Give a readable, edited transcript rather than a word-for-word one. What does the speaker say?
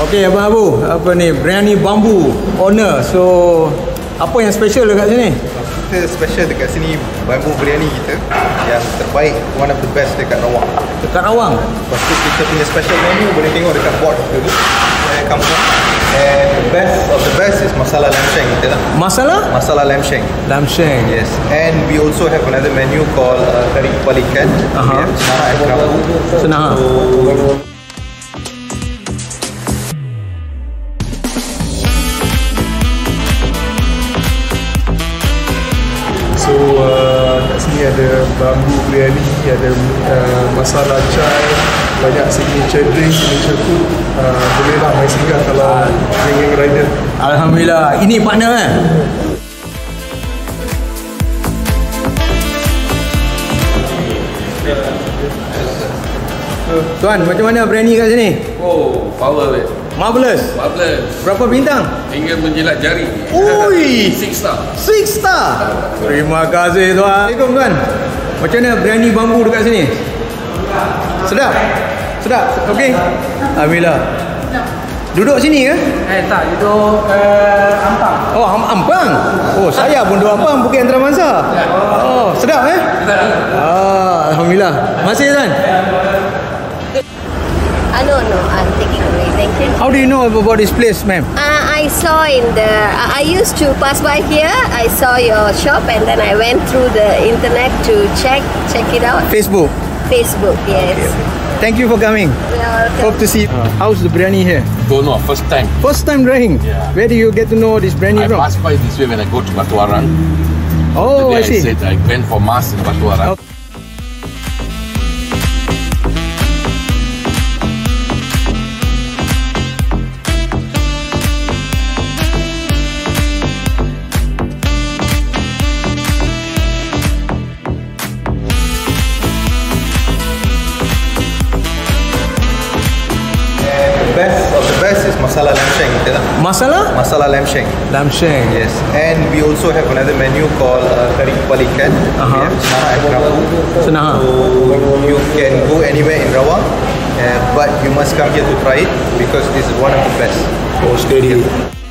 Okey, Abang Abu, apa ni, biryani bambu owner. So apa yang special dekat sini? Kita special dekat sini bambu biryani kita yang terbaik, one of the best dekat Rawang. Dekat Rawang. Lepas tu kita punya special menu boleh tengok dekat board dulu. Kampung. And the best of the best is masala lamb shank kita lah. Masala lamb shank. Lamb shank. Yes. And we also have another menu called kari kepala ikan. We have senaha and kerabu. Senaha. So kat sini ada bambu biryani, ada masala chai, banyak signature drink, signature food. Bolehlah mai singgah kalau geng-geng rider. Alhamdulillah. Ini partner kan? Tuan, macam mana biryani kat sini? Oh, power weh. Marvelous. Berapa bintang? Hingga menjilat jari. Ui, 6 star. 6 star. Terima kasih tuan. Assalamualaikum tuan. Macam mana biryani bambu dekat sini? Sedap? Sedap? Okey? Alhamdulillah. Duduk sini ke? Tak, duduk Ampang. Oh, Ampang? Oh, saya pun duduk Ampang, Bukit Antarabangsa. Oh, sedap Alhamdulillah. Terima kasih tuan. No, I'm taking away. Thank you. How do you know about this place, ma'am? I saw in the. I used to pass by here. I saw your shop, and then I went through the internet to check it out. Facebook, yes. Thank you for coming. Welcome. Hope to see you. How's the biryani here? Don't know, first time. First time trying? Yeah. Where do you get to know this biryani I from? pass by this way when I go to Batuaran. Oh, I Today see. I said I went for mass in Batuaran. Okay. Best of the best is masala lamb shank kita lah. Masala lamb shank. Lamb shank. Yes. And we also have another menu called kari kepala ikan. We have senaha and kerabu. Senaha. So you can go anywhere in Rawang, but you must come here to try it because this is one of the best. Oh, steady.